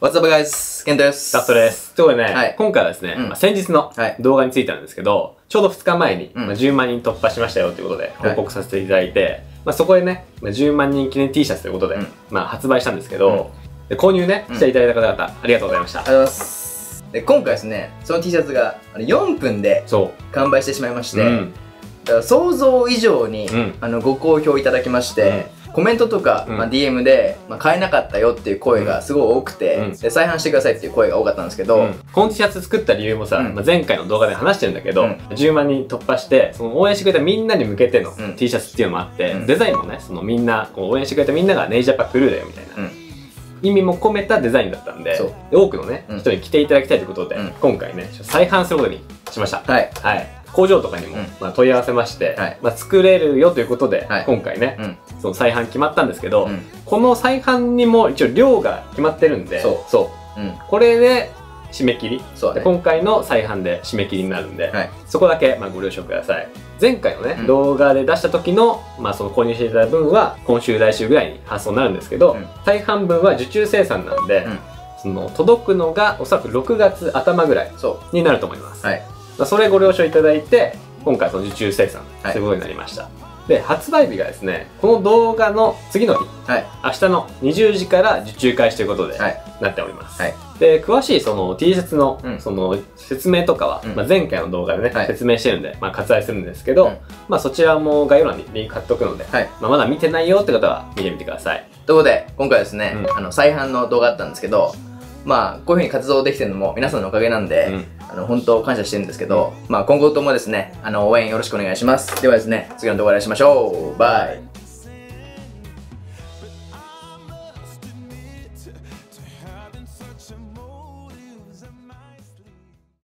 What's up guys? ケントです。 ラストです。ということでね、 はい、 今回はですね、先日の動画についてなんですけど、ちょうど2日前に、10万人突破しましたよということで報告させていただいて、そこでね、10万人記念 T シャツということで、発売したんですけど、購入ね、していただいた方々、ありがとうございました。 ありがとうございます。で、今回ですね、その T シャツが4分で完売してしまいまして、だから想像以上に、ご好評いただきまして、コメントとか、DM で、買えなかったよっていう声がすごい多くて、で再販してくださいっていう声が多かったんですけど、 この T シャツ作った理由もさ、前回の動画で話してるんだけど、10万人突破して、その応援してくれたみんなに向けての T シャツっていうのもあって、デザインもね、そのみんな、応援してくれたみんながネイジャパクルーだよみたいな。意味も込めたデザインだったんで、多くのね、人に着ていただきたいということで、今回ね、再販することにしました。はい。工場とかにも問い合わせまして、作れるよということで、今回ね、その再販決まったんですけど、この再販にも一応量が決まってるんで、これで締め切り、今回の再販で締め切りになるんで、そこだけご了承ください。前回のね、動画で出した時の、その購入していただいた分は、今週来週ぐらいに発送になるんですけど、再販分は受注生産なんで、その届くのがおそらく6月頭ぐらいになると思います。それご了承いただいて、今回その受注生産ということになりました。で、発売日がですね、この動画の次の日、明日の20時から受注開始ということでなっております。で、詳しいその T シャツのその説明とかは、前回の動画でね、説明してるんで、割愛するんですけど、そちらも概要欄にリンク貼っとくので、まだ見てないよって方は見てみてください。 ということで、今回はですね、再販の動画だったんですけど、こういう風に活動できてるのも皆さんのおかげなんで、本当感謝してるんですけど、今後ともですね、応援よろしくお願いします。ではですね、次の動画でお会いしましょう。バイ。